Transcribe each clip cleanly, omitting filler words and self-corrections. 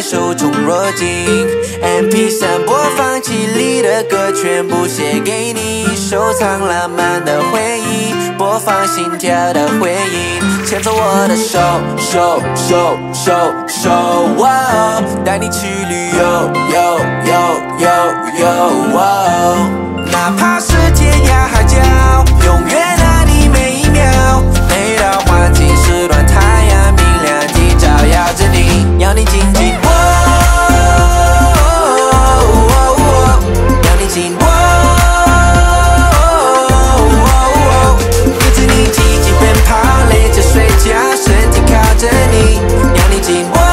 受宠若惊。MP3 播放器里的歌全部写给你，收藏浪漫的回忆，播放心跳的回音，牵着我的手手手手手，带你去旅游游游游游，哪怕是天涯海角，永远爱你每一秒，每到黄金时段太阳明亮地照耀着你，要你紧紧握，要你紧握，跟着你积极奔跑，累就睡觉，身体靠着你，要你紧握，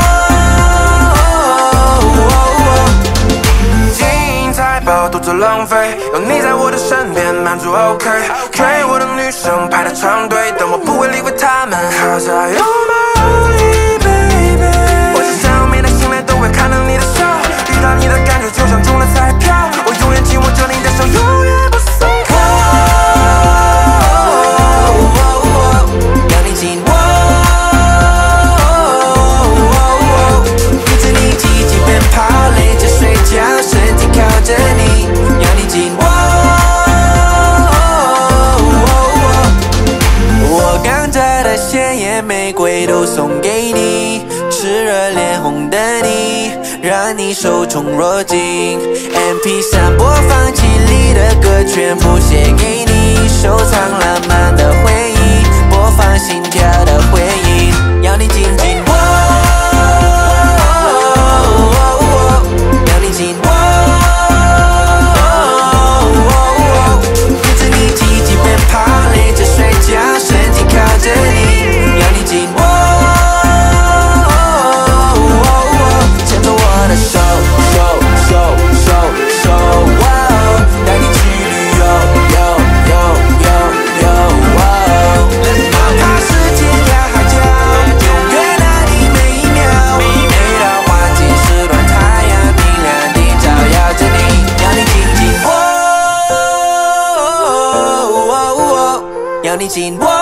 金银财宝都在浪费，有你在我的身边，满足 ok， 追我的女生排着长队，但我不会理会他们 ，Cause I owe my only baby。我只想每天醒来都会看到你的笑，遇到你的感觉就像中了彩票，我永远紧握着你的手，永远不松开。 要你紧握，跟着你积极奔跑，累就睡觉，身体靠着你，要你紧握。我刚摘的鲜艳玫瑰都送给你，炽热脸红的你，让你受宠若惊。MP3 播放器里的歌全部写给你，收藏浪漫的回忆，播放心跳的回音，要你紧紧握，要你紧握，跟着你积极奔跑，累就睡觉，身体靠着你，要你紧握，牵着我的手手手手手，带你去旅游游游游游，哪怕是天涯海角，永远爱你每一秒，每到黄金时段太阳明亮地照耀着你，要你紧紧握，要你紧握。